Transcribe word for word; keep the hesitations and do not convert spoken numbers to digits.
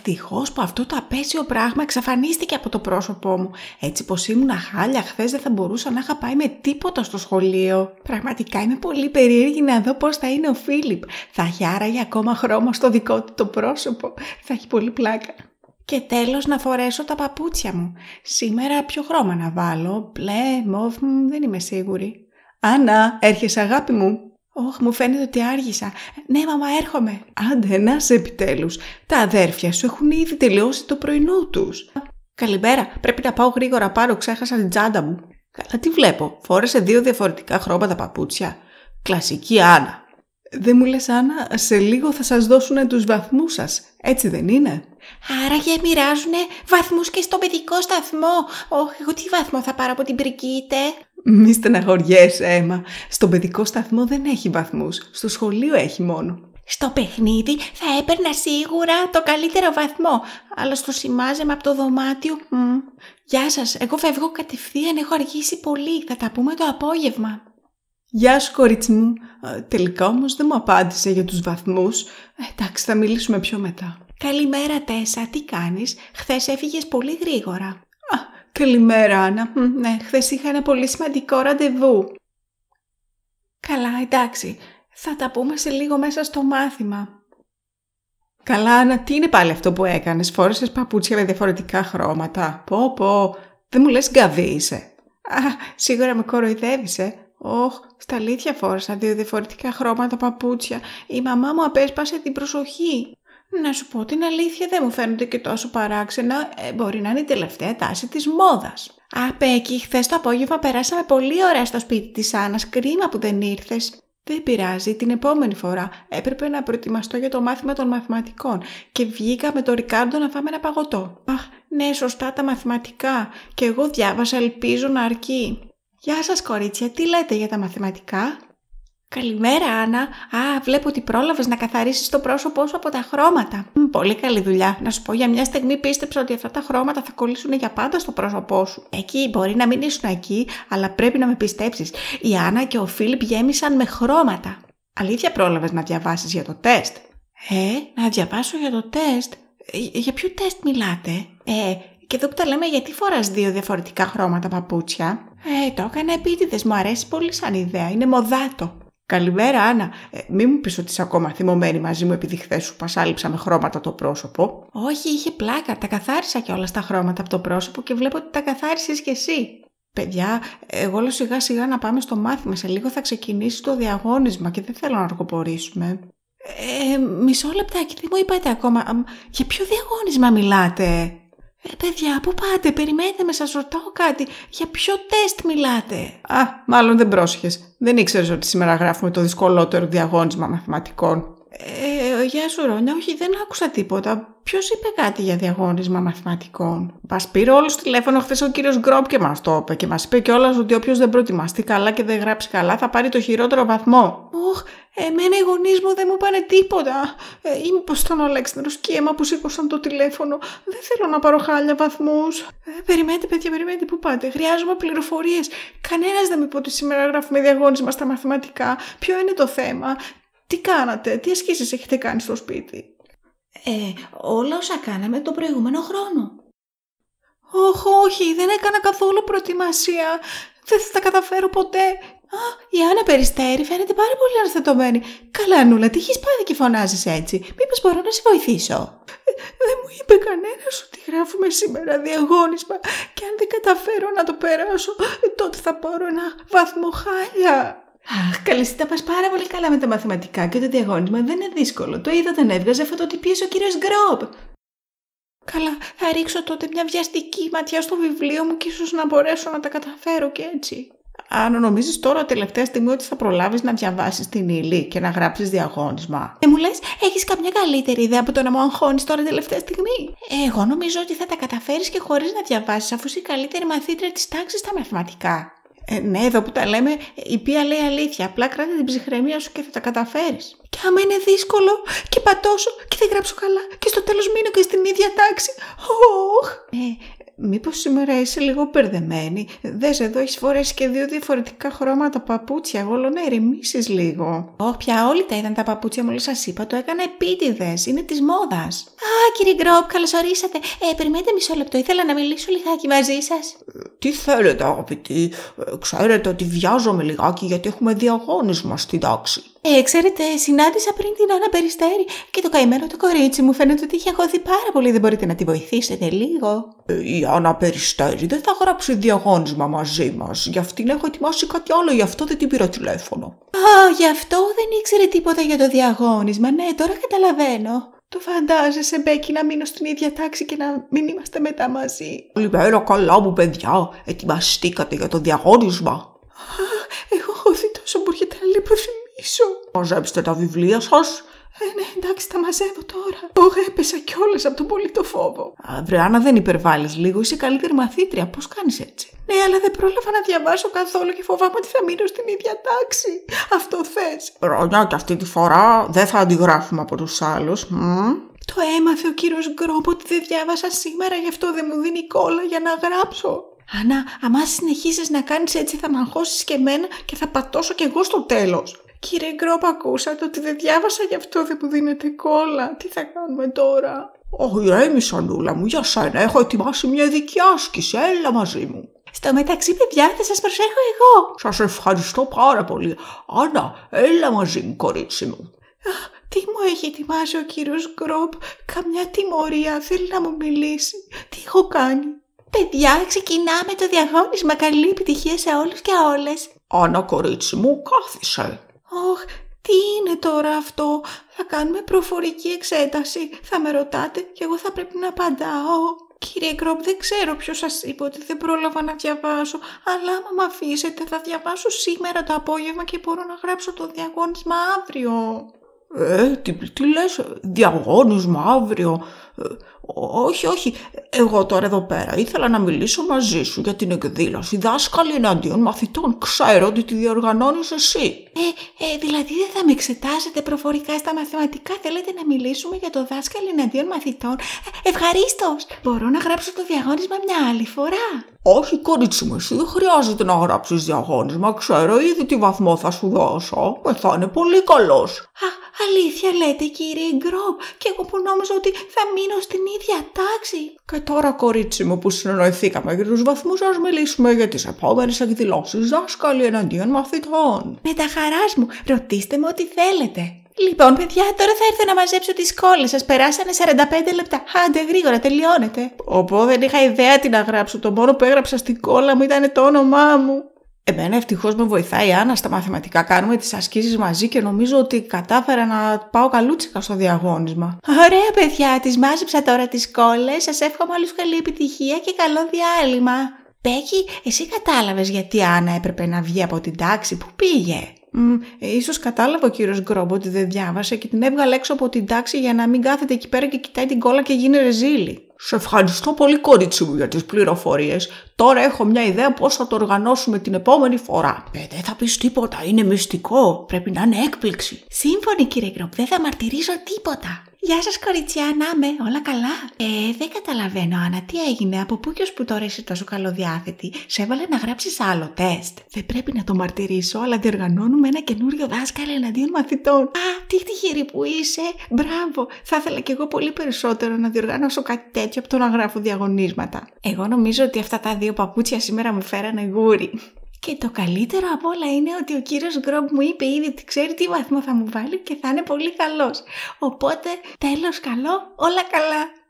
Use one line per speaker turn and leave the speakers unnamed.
Ευτυχώς που αυτό το απέσιο πράγμα εξαφανίστηκε από το πρόσωπό μου. Έτσι πως ήμουνα χάλια χθες, δεν θα μπορούσα να είχα πάει με τίποτα στο σχολείο. Πραγματικά είμαι πολύ περίεργη να δω πώς θα είναι ο Φίλιπ. Θα έχει άραγε ακόμα χρώμα στο δικό του το πρόσωπο. Θα έχει πολύ πλάκα. Και τέλος να φορέσω τα παπούτσια μου. Σήμερα ποιο χρώμα να βάλω? Μπλε, μοβ, δεν είμαι σίγουρη. Άννα, έρχεσαι αγάπη μου? Όχ, μου φαίνεται ότι άργησα. Ναι, μαμά, έρχομαι. Άντε, να σε επιτέλους. Τα αδέρφια σου έχουν ήδη τελειώσει το πρωινό τους. Καλημέρα, πρέπει να πάω γρήγορα πάρω, ξέχασα την τσάντα μου. Καλά, τι βλέπω, φόρεσε δύο διαφορετικά χρώματα παπούτσια. Κλασική Άννα. Δεν μου λες, Άννα, σε λίγο θα σας δώσουν τους βαθμούς σας, έτσι δεν είναι?
Άραγε μοιράζουνε βαθμούς και στο παιδικό σταθμό. Ωχ, εγώ τι βαθμό θα πάρω από την Πρικίτε?
Μη στεναχωριέσαι, Έμα. Στον παιδικό σταθμό δεν έχει βαθμούς. Στο σχολείο έχει μόνο.
Στο παιχνίδι θα έπαιρνα σίγουρα το καλύτερο βαθμό. Αλλά στο σημάζεμα από το δωμάτιο... Μ. Γεια σας, εγώ φεύγω κατευθείαν, έχω αργήσει πολύ. Θα τα πούμε το απόγευμα.
Γεια σου, κορίτσι μου. Ε, τελικά όμως δεν μου απάντησε για τους βαθμούς. Ε, εντάξει, θα μιλήσουμε πιο μετά.
Καλημέρα, Τέσσα, τι κάνεις? Χθες έφυγες πολύ γρήγορα.
Α, καλημέρα, Άννα. Ναι, χθες είχα ένα πολύ σημαντικό ραντεβού.
Καλά, εντάξει. Θα τα πούμε σε λίγο μέσα στο μάθημα.
Καλά, Άννα, τι είναι πάλι αυτό που έκανες? Φόρεσες παπούτσια με διαφορετικά χρώματα. Πω πω, δεν μου λες γκαβί είσαι?
Α, σίγουρα με κοροϊδεύεις, ε. Όχ, στα αλήθεια φόρεσα δύο διαφορετικά χρώματα παπούτσια. Η μαμά μου απέσπασε την προσοχή. Να σου πω την αλήθεια, δεν μου φαίνονται και τόσο παράξενα. Ε, μπορεί να είναι η τελευταία τάση της μόδας. Α, Πέκη, χθες το απόγευμα περάσαμε πολύ ωραία στο σπίτι της Άννας. Κρίμα που δεν ήρθες.
Δεν πειράζει, την επόμενη φορά έπρεπε να προετοιμαστώ για το μάθημα των μαθηματικών και βγήκα με τον Ρικάρντο να φάμε ένα παγωτό.
Αχ, ναι, σωστά τα μαθηματικά. Και εγώ διάβασα, ελπίζω να αρκεί.
Γεια σας, κορίτσια, τι λέτε για τα μαθηματικά?
Καλημέρα, Άννα. Α, βλέπω ότι πρόλαβες να καθαρίσεις το πρόσωπό σου από τα χρώματα.
Μ, πολύ καλή δουλειά. Να σου πω, για μια στιγμή πίστεψα ότι αυτά τα χρώματα θα κολλήσουν για πάντα στο πρόσωπό σου.
Εκεί μπορεί να μην ήσουν εκεί, αλλά πρέπει να με πιστέψεις. Η Άννα και ο Φίλιπ γέμισαν με χρώματα.
Αλήθεια πρόλαβες να διαβάσεις για το τεστ?
Ε, να διαβάσω για το τεστ? Ε, για ποιο τεστ μιλάτε?
Ε, και εδώ που τα λέμε, γιατί φοράς δύο διαφορετικά χρώματα παπούτσια?
Ε, το έκανα επίτηδες, μου αρέσει πολύ σαν ιδέα, είναι μοδάτο.
Καλημέρα, Άννα. Ε, μη μου πεις ότι είσαι ακόμα θυμωμένη μαζί μου επειδή χθες σου πασάλιψα με χρώματα το πρόσωπο.
Όχι, είχε πλάκα. Τα καθάρισα και όλα τα χρώματα από το πρόσωπο και βλέπω ότι τα καθάρισες κι εσύ.
Παιδιά, εγώ λέω σιγά σιγά να πάμε στο μάθημα. Σε λίγο θα ξεκινήσει το διαγώνισμα και δεν θέλω να αργοπορήσουμε.
Ε, μισό λεπτάκι, δεν μου είπατε ακόμα. Για ποιο διαγώνισμα μιλάτε? Ε, παιδιά, πού πάτε? Περιμένετε με, σας ρωτάω κάτι. Για ποιο τεστ μιλάτε?
Α, μάλλον δεν πρόσεχες. Δεν ήξερες ότι σήμερα γράφουμε το δυσκολότερο διαγώνισμα μαθηματικών.
Ε, γεια σου, Ρόνια, όχι, δεν άκουσα τίποτα. Ποιος είπε κάτι για διαγώνισμα μαθηματικών?
Μας πήρε όλο στο τηλέφωνο χθες ο κύριος Γκρόπ και μας το είπε. Και μας είπε κιόλας ότι όποιος δεν προετοιμαστεί καλά και δεν γράψει καλά θα πάρει το χειρότερο βαθμό.
Ωχ, εμένα οι γονείς μου δεν μου είπανε τίποτα.
Ε, ή μήπως ήταν ο Αλέξανδρος και η Έμα που σήκωσαν το τηλέφωνο? Δεν θέλω να πάρω χάλια βαθμούς.
Ε, περιμένετε, παιδιά, περιμένετε, πού πάτε? Χρειάζομαι πληροφορίες. Κανένας δεν μου είπε ότι σήμερα γράφουμε διαγώνισμα στα μαθηματικά. Ποιο είναι το θέμα?
Τι κάνατε, τι ασκήσεις έχετε κάνει στο σπίτι?
Ε, όλα όσα κάναμε τον προηγούμενο χρόνο.
Όχι, όχι, δεν έκανα καθόλου προετοιμασία. Δεν θα τα καταφέρω ποτέ.
Α, η Άννα Περιστέρη φαίνεται πάρα πολύ αναστατωμένη.
Καλά, Νούλα, τι έχεις πάθει και φωνάζεις έτσι?
Μήπως μπορώ να σε βοηθήσω?
Ε, δεν μου είπε κανένας ότι γράφουμε σήμερα διαγώνισμα και αν δεν καταφέρω να το περάσω, τότε θα πάρω ένα βαθμό χάλια.
Αχ, καλή, τα πας πάρα πολύ καλά με τα μαθηματικά και το διαγώνισμα δεν είναι δύσκολο. Το είδα όταν έβγαζε φωτοτυπίες ο κύριος Γκρόπ.
Καλά, θα ρίξω τότε μια βιαστική ματιά στο βιβλίο μου και ίσως να μπορέσω να τα καταφέρω και έτσι. Αν νομίζεις τώρα τελευταία στιγμή ότι θα προλάβεις να διαβάσεις την ύλη και να γράψεις διαγώνισμα?
Δεν μου λες, έχεις καμιά καλύτερη ιδέα από το να μου αγχώνεις τώρα τελευταία στιγμή? Εγώ νομίζω ότι θα τα καταφέρεις και χωρίς να διαβάσεις, αφού είσαι η καλύτερη μαθήτρια της τάξης στα μαθηματικά.
Ε, ναι, εδώ που τα λέμε, η Πία λέει αλήθεια. Απλά κράτα την ψυχραιμία σου και θα τα καταφέρεις.
Και άμα είναι δύσκολο και πατώσω και δεν γράψω καλά και στο τέλος μείνω και στην ίδια τάξη. Ωχ.
Ε,
Μήπως σήμερα είσαι λίγο μπερδεμένη? Δες, εδώ έχεις φορέσει και δύο διαφορετικά χρώματα παπούτσια. Εγώ λέω να ηρεμήσεις λίγο.
Όχι πια, όλοι τα είδαν τα παπούτσια μόλις σας είπα. Το έκανα επίτηδες. Είναι της μόδας. Α, κύριε Γκρόπ, καλώς ορίσατε. Ε, περιμένετε μισό λεπτό. Ήθελα να μιλήσω λιγάκι μαζί σας.
Ε, τι θέλετε, αγαπητοί? Ε, ξέρετε ότι βιάζομαι λιγάκι γιατί έχουμε διαγώνισμα στην τάξη.
Ε, ξέρετε, συνάντησα πριν την Άννα Περιστέρη και το καημένο το κορίτσι μου φαίνεται ότι είχε αγχωθεί πάρα πολύ. Δεν μπορείτε να τη βοηθήσετε λίγο?
Ε, η Άννα Περιστέρη δεν θα γράψει διαγώνισμα μαζί μας. Για αυτήν έχω ετοιμάσει κάτι άλλο, γι' αυτό δεν την πήρα τηλέφωνο.
Α, γι' αυτό δεν ήξερε τίποτα για το διαγώνισμα. Ναι, τώρα καταλαβαίνω.
Το φαντάζεσαι, Μπέκη, να μείνω στην ίδια τάξη και να μην είμαστε μετά μαζί?
Καλημέρα, καλά μου παιδιά. Ετοιμαστήκατε για το διαγώνισμα?
Α, έχω χωθεί τόσο, μπορείτε να λιποθυμίσω.
Μαζέψτε τα βιβλία σας.
Ε, ναι, εντάξει, τα μαζεύω τώρα. Ωχ, έπεσα κιόλας από τον πολύ το φόβο.
Βρε Άννα, δεν υπερβάλλεις λίγο, είσαι καλύτερη μαθήτρια. Πώς κάνεις έτσι?
Ναι, αλλά δεν πρόλαβα να διαβάσω καθόλου και φοβάμαι ότι θα μείνω στην ίδια τάξη. Αυτό θες?
Ρόνια, και αυτή τη φορά δεν θα αντιγράφουμε από τους άλλους. Μ?
Το έμαθε ο κύριος Γκρόπ ότι δεν διάβασα σήμερα, γι' αυτό δεν μου δίνει κόλλα για να γράψω.
Άννα, άμα συνεχίσεις να κάνεις έτσι θα με αγχώσεις και εμένα και θα πατώσω κι εγώ στο τέλος.
Κύριε Γκρόπ, ακούσατε ότι δεν διάβασα, γι' αυτό δεν μου δίνετε κόλλα. Τι θα κάνουμε τώρα?
Όχι, ηρέμησα, Νούλα μου, για σένα έχω ετοιμάσει μια ειδική άσκηση. Έλα μαζί μου.
Στο μεταξύ, παιδιά, θα σας προσέχω εγώ.
Σας ευχαριστώ πάρα πολύ. Άννα, έλα μαζί μου, κορίτσι μου.
Αχ, τι μου έχει ετοιμάσει ο κύριος Γκρόπ? Καμιά τιμωρία? Θέλει να μου μιλήσει? Τι έχω κάνει?
Παιδιά, ξεκινάμε το διαγώνισμα. Καλή επιτυχία σε όλους και όλες.
Άννα, κορίτσι μου, κάθισε.
Ωχ, τι είναι τώρα αυτό? Θα κάνουμε προφορική εξέταση. Θα με ρωτάτε και εγώ θα πρέπει να απαντάω. Κύριε Γκρόπ, δεν ξέρω ποιος σας είπε ότι δεν πρόλαβα να διαβάσω, αλλά άμα με αφήσετε θα διαβάσω σήμερα το απόγευμα και μπορώ να γράψω το διαγώνισμα αύριο.
Ε, τι, τι λες, διαγώνισμα αύριο? Ε, όχι, όχι, εγώ τώρα εδώ πέρα ήθελα να μιλήσω μαζί σου για την εκδήλωση δάσκαλοι εναντίον μαθητών. Ξέρω ότι τη διοργανώνεις εσύ.
Ε, ε, δηλαδή δεν θα με εξετάσετε προφορικά στα μαθηματικά? Θέλετε να μιλήσουμε για το δάσκαλοι εναντίον μαθητών? Ε, ευχαρίστως. Μπορώ να γράψω το διαγώνισμα μια άλλη φορά?
Όχι, κορίτσι μου, εσύ δεν χρειάζεται να γράψεις διαγώνισμα. Ξέρω ήδη τι βαθμό θα σου δώσω. Ε, θα είναι πολύ καλός.
Α, αλήθεια λέτε, κύριε Γκρόπ? Και εγώ που νόμιζα ότι θα μείνω στην ίδια τάξη.
Και τώρα, κορίτσι μου, που συνεννοηθήκαμε για τους βαθμούς, ας μιλήσουμε για τις επόμενες εκδηλώσεις δάσκαλοι εναντίον μαθητών.
Με τα χαράς μου, ρωτήστε με ό,τι θέλετε. Λοιπόν, παιδιά, τώρα θα έρθω να μαζέψω τις κόλλες σας. Περάσανε σαράντα πέντε λεπτά. Άντε, γρήγορα, τελειώνετε.
Οπό, δεν είχα ιδέα τι να γράψω. Το μόνο που έγραψα στην κόλλα μου ήταν το όνομά μου.
Εμένα ευτυχώς με βοηθάει η Άννα στα μαθηματικά. Κάνουμε τις ασκήσεις μαζί και νομίζω ότι κατάφερα να πάω καλούτσικα στο διαγώνισμα. Ωραία, παιδιά, τις μάζεψα τώρα τις κόλλες. Σας εύχομαι όλους καλή επιτυχία και καλό διάλειμμα. Μπέκη, εσύ κατάλαβες γιατί η Άννα έπρεπε να βγει από την τάξη? Που πήγε?
Mm, ίσως κατάλαβε ο κύριος Γκρόπ ότι δεν διάβασε και την έβγαλε έξω από την τάξη για να μην κάθεται εκεί πέρα και κοιτάει την κόλλα και γίνει ρεζίλη.
Σε ευχαριστώ πολύ, κορίτσι μου, για τις πληροφορίες. Τώρα έχω μια ιδέα πώς θα το οργανώσουμε την επόμενη φορά. Ε, δεν θα πεις τίποτα, είναι μυστικό. Πρέπει να είναι έκπληξη.
Σύμφωνοι, κύριε Γκρόπ, δεν θα μαρτυρήσω τίποτα. Γεια σας, κοριτσιά, να είμαι, όλα καλά? Ε, δεν καταλαβαίνω, Άννα, τι έγινε, από πού και ως που τώρα είσαι τόσο καλοδιάθετη? Σε έβαλε να γράψεις άλλο τεστ?
Δεν πρέπει να το μαρτυρήσω, αλλά διοργανώνουμε ένα καινούριο δάσκαλο εναντίον μαθητών.
Α, τι τυχερή που είσαι.
Μπράβο, θα ήθελα κι εγώ πολύ περισσότερο να διοργανώσω κάτι τέτοιο από το να γράφω διαγωνίσματα.
Εγώ νομίζω ότι αυτά τα δύο παπούτσια σήμερα μου φέρανε γούρι. Και το καλύτερο απ' όλα είναι ότι ο κύριος Γκρόπ μου είπε ήδη ότι ξέρει τι βαθμό θα μου βάλει και θα είναι πολύ καλός. Οπότε, τέλος καλό, όλα καλά.